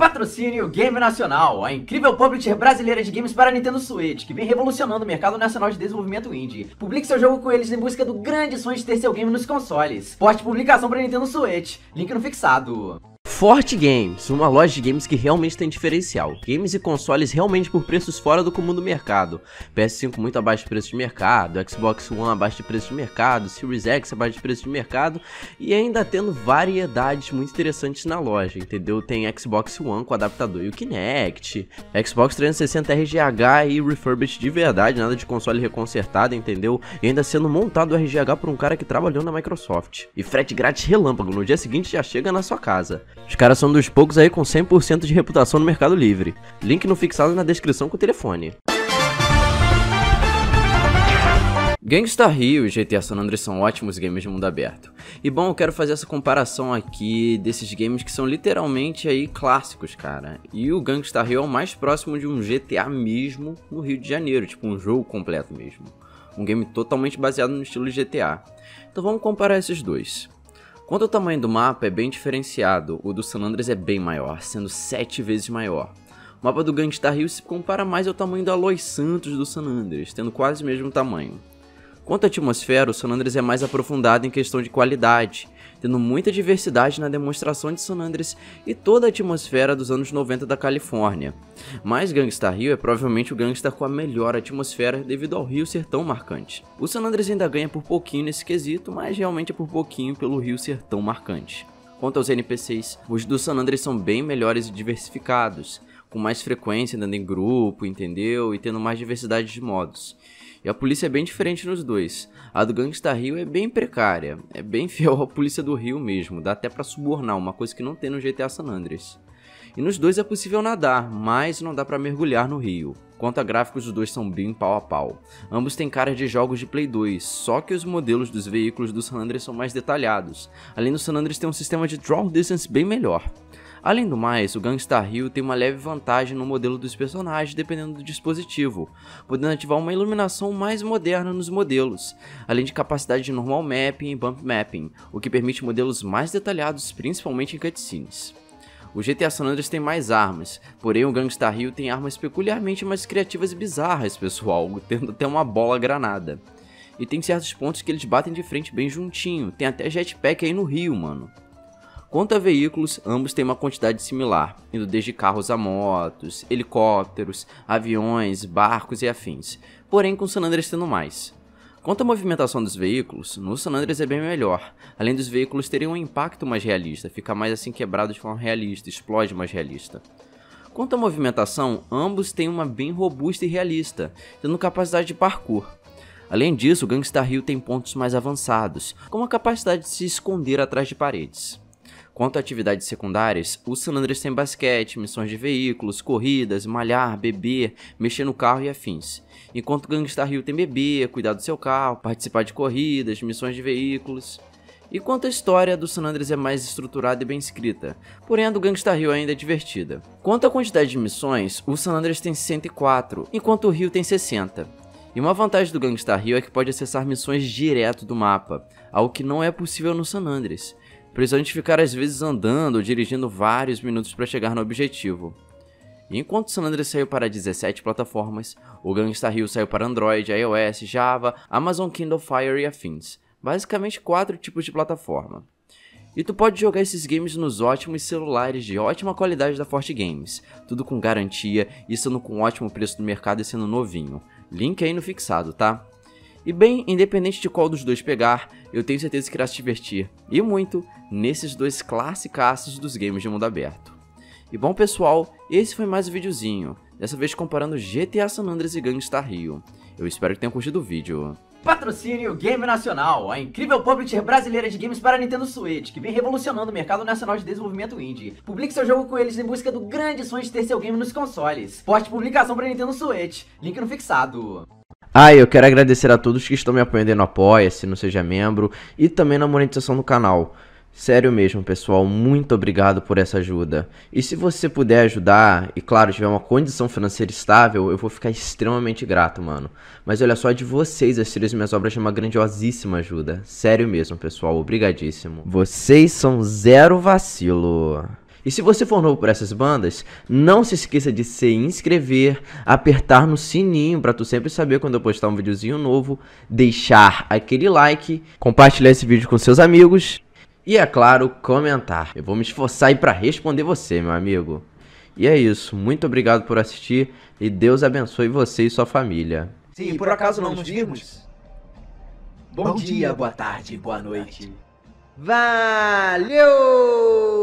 Patrocínio Game Nacional, a incrível publisher brasileira de games para Nintendo Switch, que vem revolucionando o mercado nacional de desenvolvimento indie. Publique seu jogo com eles em busca do grande sonho de ter seu game nos consoles. Forte publicação para Nintendo Switch, link no fixado. Forte Games, uma loja de games que realmente tem diferencial. Games e consoles realmente por preços fora do comum do mercado. PS5 muito abaixo de preço de mercado, Xbox One abaixo de preço de mercado, Series X abaixo de preço de mercado e ainda tendo variedades muito interessantes na loja, entendeu? Tem Xbox One com adaptador e o Kinect, Xbox 360 RGH e refurbished de verdade, nada de console reconsertado, entendeu? E ainda sendo montado o RGH por um cara que trabalhou na Microsoft. E frete grátis relâmpago, no dia seguinte já chega na sua casa. Os caras são dos poucos aí com 100% de reputação no Mercado Livre. Link no fixado e na descrição com o telefone. Gangstar Heroes e GTA San Andreas são ótimos games de mundo aberto. E bom, eu quero fazer essa comparação aqui desses games que são literalmente aí clássicos, cara. E o Gangstar Heroes é o mais próximo de um GTA mesmo no Rio de Janeiro, tipo um jogo completo mesmo. Um game totalmente baseado no estilo GTA. Então vamos comparar esses dois. Quanto ao tamanho do mapa, é bem diferenciado, o do San Andreas é bem maior, sendo 7 vezes maior. O mapa do Gangstar Heroes se compara mais ao tamanho da Los Santos do San Andreas, tendo quase o mesmo tamanho. Quanto à atmosfera, o San Andreas é mais aprofundado em questão de qualidade, tendo muita diversidade na demonstração de San Andreas e toda a atmosfera dos anos 90 da Califórnia. Mas Gangstar Heroes é provavelmente o Gangstar com a melhor atmosfera devido ao rio ser tão marcante. O San Andreas ainda ganha por pouquinho nesse quesito, mas realmente é por pouquinho pelo rio ser tão marcante. Quanto aos NPCs, os do San Andreas são bem melhores e diversificados, com mais frequência andando em grupo, entendeu? E tendo mais diversidade de modos. E a polícia é bem diferente nos dois. A do Gangstar Heroes é bem precária, é bem fiel à polícia do Rio mesmo, dá até pra subornar, uma coisa que não tem no GTA San Andreas. E nos dois é possível nadar, mas não dá pra mergulhar no rio. Quanto a gráficos, os dois são bem pau a pau. Ambos têm cara de jogos de Play 2, só que os modelos dos veículos do San Andreas são mais detalhados. Além do San Andreas tem um sistema de draw distance bem melhor. Além do mais, o Gangstar Heroes tem uma leve vantagem no modelo dos personagens dependendo do dispositivo, podendo ativar uma iluminação mais moderna nos modelos, além de capacidade de normal mapping e bump mapping, o que permite modelos mais detalhados, principalmente em cutscenes. O GTA San Andreas tem mais armas, porém o Gangstar Heroes tem armas peculiarmente mais criativas e bizarras, pessoal, tendo até uma bola granada. E tem certos pontos que eles batem de frente bem juntinho, tem até jetpack aí no rio, mano. Quanto a veículos, ambos têm uma quantidade similar, indo desde carros a motos, helicópteros, aviões, barcos e afins, porém com o San Andreas tendo mais. Quanto à movimentação dos veículos, no San Andreas é bem melhor, além dos veículos terem um impacto mais realista, fica mais assim quebrado de forma realista, explode mais realista. Quanto à movimentação, ambos têm uma bem robusta e realista, tendo capacidade de parkour. Além disso, o Gangstar Heroes tem pontos mais avançados, como a capacidade de se esconder atrás de paredes. Quanto a atividades secundárias, o San Andreas tem basquete, missões de veículos, corridas, malhar, beber, mexer no carro e afins. Enquanto o Gangstar Heroes tem beber, cuidar do seu carro, participar de corridas, missões de veículos. E quanto a história do San Andreas é mais estruturada e bem escrita, porém a do Gangstar Heroes ainda é divertida. Quanto à quantidade de missões, o San Andreas tem 104, enquanto o Rio tem 60. E uma vantagem do Gangstar Heroes é que pode acessar missões direto do mapa, algo que não é possível no San Andreas, precisando de ficar às vezes andando ou dirigindo vários minutos para chegar no objetivo. E enquanto o San Andreas saiu para 17 plataformas, o Gangstar Heroes saiu para Android, iOS, Java, Amazon Kindle Fire e afins, basicamente 4 tipos de plataforma. E tu pode jogar esses games nos ótimos celulares de ótima qualidade da Forte Games, tudo com garantia e sendo com ótimo preço do mercado e sendo novinho. Link aí no fixado, tá? E bem, independente de qual dos dois pegar, eu tenho certeza que irá se divertir, e muito, nesses dois classicaços dos games de mundo aberto. E bom pessoal, esse foi mais um videozinho, dessa vez comparando GTA San Andreas e Gangstar Heroes. Eu espero que tenham curtido o vídeo. Patrocínio Game Nacional, a incrível publisher brasileira de games para Nintendo Switch, que vem revolucionando o mercado nacional de desenvolvimento indie. Publique seu jogo com eles em busca do grande sonho de ter seu game nos consoles. Forte publicação para Nintendo Switch, link no fixado. Eu quero agradecer a todos que estão me apoiando aí no Apoia-se, no Seja Membro e também na monetização do canal. Sério mesmo, pessoal, muito obrigado por essa ajuda. E se você puder ajudar, e claro, tiver uma condição financeira estável, eu vou ficar extremamente grato, mano. Mas olha só, de vocês assistirem as minhas obras de uma grandiosíssima ajuda. Sério mesmo, pessoal, obrigadíssimo. Vocês são zero vacilo. E se você for novo por essas bandas, não se esqueça de se inscrever, apertar no sininho para tu sempre saber quando eu postar um videozinho novo, deixar aquele like, compartilhar esse vídeo com seus amigos e, é claro, comentar. Eu vou me esforçar aí para responder você, meu amigo. E é isso, muito obrigado por assistir e Deus abençoe você e sua família. Se por acaso não nos virmos, bom dia, boa tarde, boa noite. Valeu!